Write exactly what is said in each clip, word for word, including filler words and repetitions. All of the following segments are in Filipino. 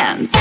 dance.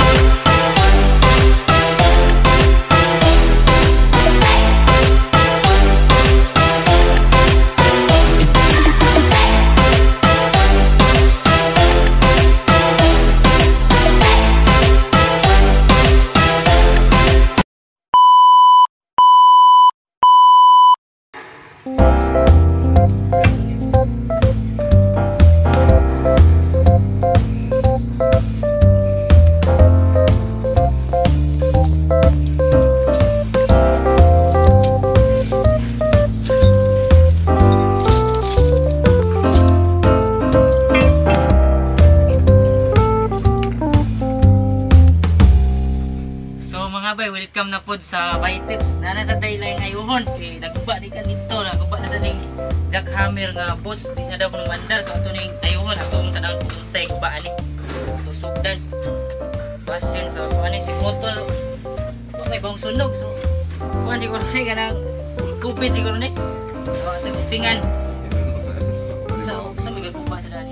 Welcome na pod sa Bay Tips. Nana sa daylight ngayon kay naguba di kan dito, naguba na sa ning jackhammer nga boss. Di na daw kuno mandar so ato ning ayuhon atong tanang kung unsay gubaan ni. Ato sugdan. Basin sa so, ani si motor. May bang sunog so. Kuan siguro ni kanang kupit siguro ni. O ato tisingan. So sa mga guba sa dani.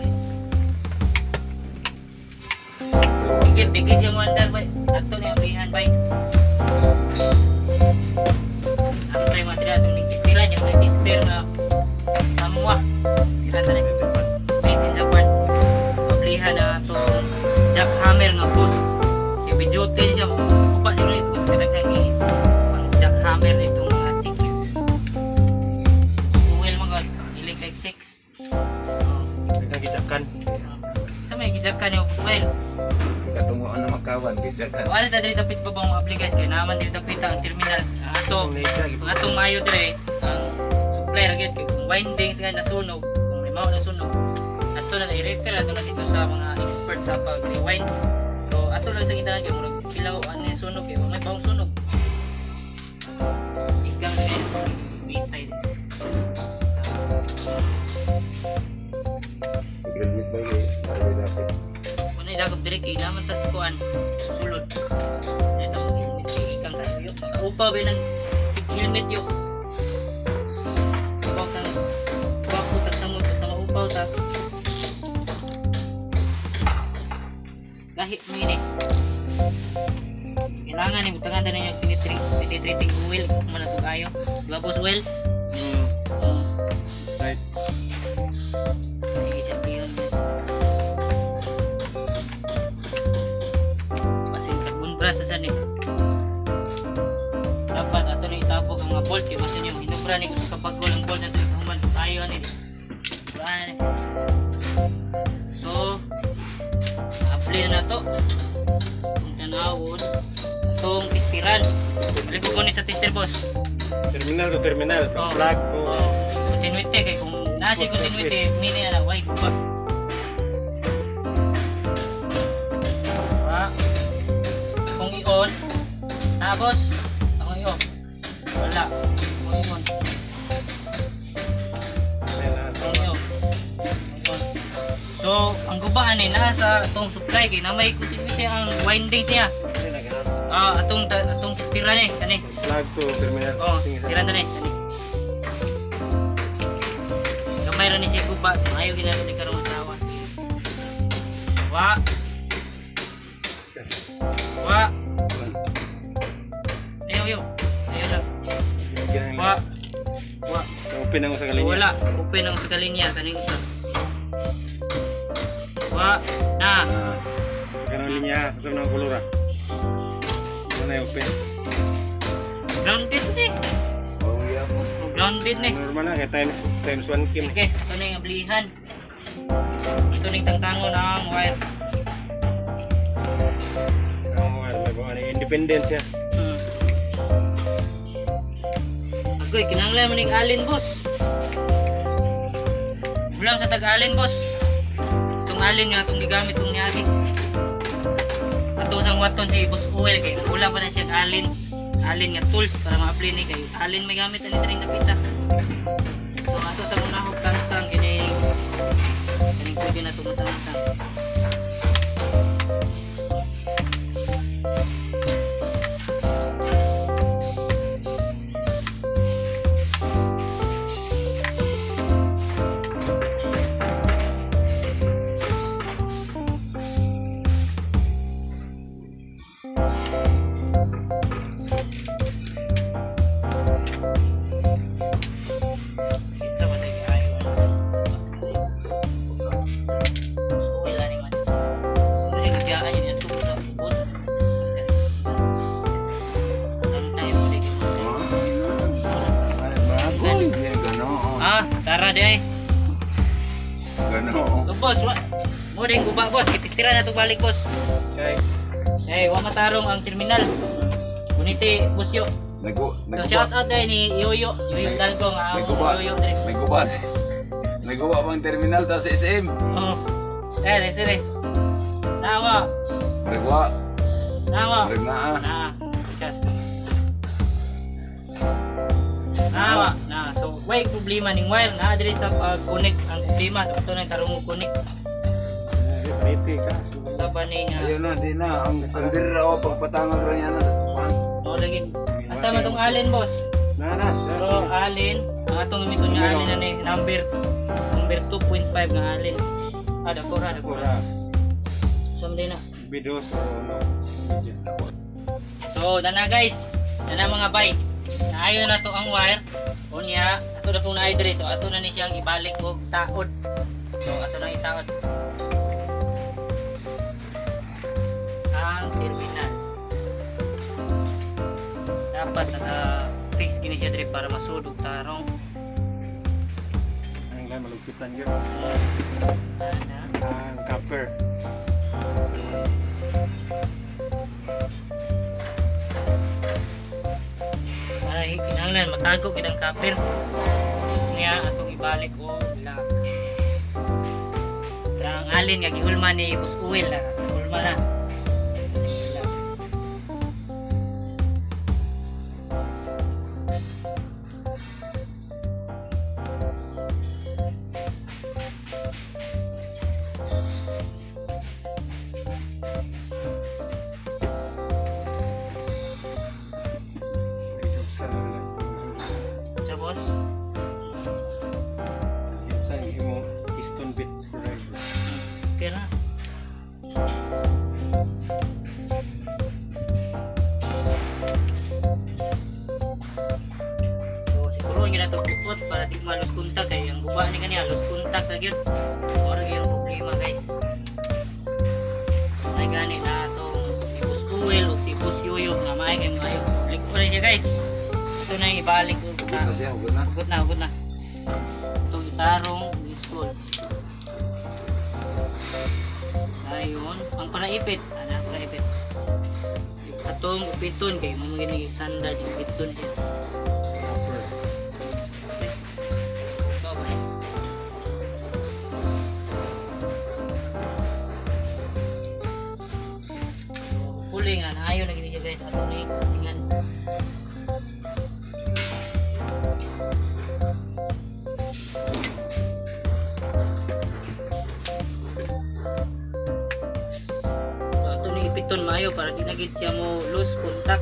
Dikit-dikit yung mandar bay. Ato ni abihan bay. Ano tayo mga tira itong istilan yung nag-ister na Samoa istilan na rin made in Japan mablihan na itong jackhammer nga boss i-videote niya upa siguro ito mas kadagang jackhammer na itong mga chicks uwel mga ilig kay chicks nagijakan sa may gijakan yung uwel katungo ang makawan gijakan wala ta diri tapit pa bang maabli guys kaya naman diri tapit ang terminal ato ang atong maayo dire ang supplier gyud kay kung windings nga nasunog kung may mao nasunog ato na i-refer ato na dito sa mga expert sa pag-rewind so ato lang sa kita gyud murag pilaw ani sunog kay may bang sunog ikang din bitay graduate ba yun ay dapat kuno dagop dire kay naman tas kuan sulod ito helmet ikang kayo makaupa ba nang helmet yo. Huwag kang waputak sa mo sa maupaw ta. Kahit mo ini. Kailangan ni butangan na niya tinitreating oil kung man ito kayo. Diba boss oil? Hmm. Uh, Right. Sige siya piyon. Pasin sa bunbras sa sanip. Dapat ato na itapog ang mga bolt kaya masin yung hinubra ni gusto kapag ang bolt na ito human ayaw ni so apply na to kung tanawon itong tistiran balik ko kunit sa tister boss Terminal to terminal, from oh. flag to oh. Continuity kaya kung nasi continuity mini anak why guba diba kung i-on na boss wala. Ngayon. Ngayon. So, ang gubaan eh nasa atong supply kay na may continuity ang windings niya. Ah, atong atong stira ni kani. flag to terminal. Oh, stira na ni kani. Gamay ra ni si guba, maayo ginani ni karon tawa. Wa. Wa. Ayo, ayo. Ayo lang. Wa. Wa. Open ang sa So, kalinya. wala. Open ang sa kalinya. Kaning usa. Wa. Na. Ah. Kanang linya, sa nang kulura. Wala na open. Grounded ni. oh iya mo Oh, grounded ni. Normal na kay times times one kim. Sige. Ito na yung ablihan. Ito na yung tangtango ng wire. Oh, ano independence ya. Hmm. Agoy, kinanglan man yung alin, boss. Ulam sa tag-alin, boss. Itong alin nga, itong gigamit itong niyagi. Ato sang waton si Boss Uel kay ulam pa na siya alin. Alin nga tools para ma-apply ni kay alin may gamit ani diri napita. So ato sa munahog tangtang kini kini pwede na tumutang. di ay. Gano. So boss, wa mo ding guba boss, kitistira na to balik boss. Okay. Eh, wa matarong ang terminal. Kuniti busyo. Nago, So naguba. shout out dai ni Yoyo, Yoyo Dalgong, ah, Naguba. Yoyo dire. Naguba. Naguba pang terminal ta sa S M. Oh. Eh, sige. Nawa, Regwa. nawa. Regnaa. Na, just. Nawa, na. So, way problema ning wire na diri sa pag-connect ang problema so ato nang tarong mo connect Paniti ka. sa baning uh, Ayun na, di na. Ang ang diri raw pagpatangag ra niya na sa kuan. no lagi. Asa man tong alin boss? Na na. So, alin, ang atong gamiton nga alin na ni number number two point five nga alin. Ah, dako ra, dako ra. Kura. So, hindi na. Bidos o no. So, dana guys, dana mga bay. Naayo na to ang wire. Unya, ato na kung naay dire. So, ato na ni siyang ibalik og taod. So, ato na itaod. Ang terminal. Dapat naka-fix gini siya dire para masudog tarong. Ang lang malugpitan yun. Ana. Ang copper. Ay, kinahanglan matago gid ang kapir. Niya atong ibalik o lock. Ang alin nga gihulma ni Boss Uwil na. Hulma na. Sa Sa boss. sa imo piston bit screwdriver. Okay na. So siguro yung ginatong bukot para di malus kontak kay ang guba ni kaniya lus kontak na gyud. Ora gyud ang problema guys. Ay gani na atong si Boss Uwil o si Boss Yoyo na maay kay maayo. Click ko rin siya guys. Ito na yung ibalik ko. Hugot na siya, hugot na. Hugot na, hugot na. Ito itarong school. Ayun, ang paraipit. Ano ang paraipit? Atong ipiton kay mo mga standard ipiton siya. Copper. Okay. Ito ba? Huli nga, naayon na gini siya guys. Atong na tingnan. So, ato ni ipiton maayo para di na gid siya mo lose contact.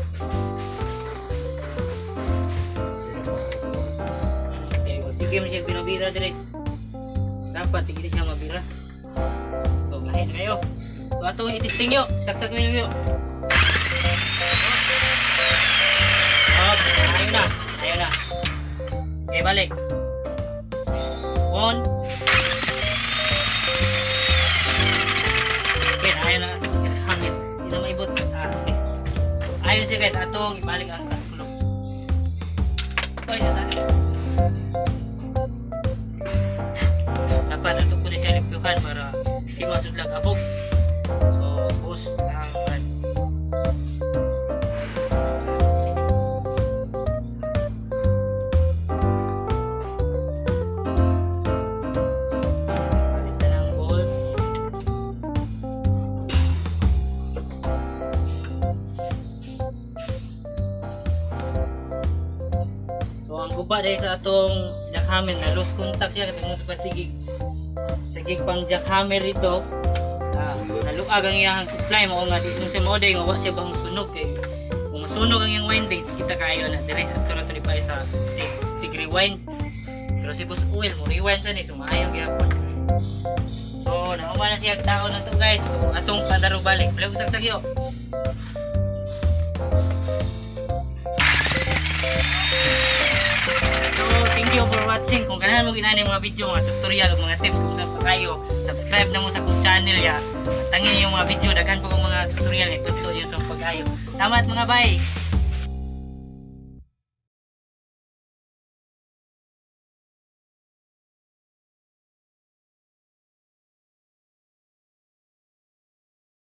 Okay, o sige mo siya binabira dire. Dapat di siya mabira. So, lahin kayo. So, ato itisting nyo. Saksak nyo nyo. Up, ayun na. Ayun na. Okay, balik. On. Okay, ayun na. Hangin. Hindi na maibot. Ah, okay. So, ayun siya guys. Atong ibalik ang tatlo. Okay, na tayo. Dapat ato ko na siya limpyuhan para di masudlag abog. So, post ang brand. Palit na ng bolt. So, ang guba dahil sa atong jackhammer na loose contact siya katong sa pasigig. Sigig pang jackhammer ito. Ah, naluag ang iyang supply mo nga dito sa mode nga wa siya bang sunog kay kung masunog ang iyang windings kita kayo na dire ato na to ni pa sa tig rewind pero si Boss Uwil mo rewind to ni sumayo gyapon. So nahuman na siya tao na to guys. So atong pandaro balik balik usag sagyo. So thank you for watching. Kung ganahan mo ginani mga video, mga tutorial, mga tips kung saan pa kayo, subscribe na mo sa akong channel ya. Tangin yung mga video, daghan pa kong mga tutorial, itutlo yun sa pag-ayo. Salamat mga bay!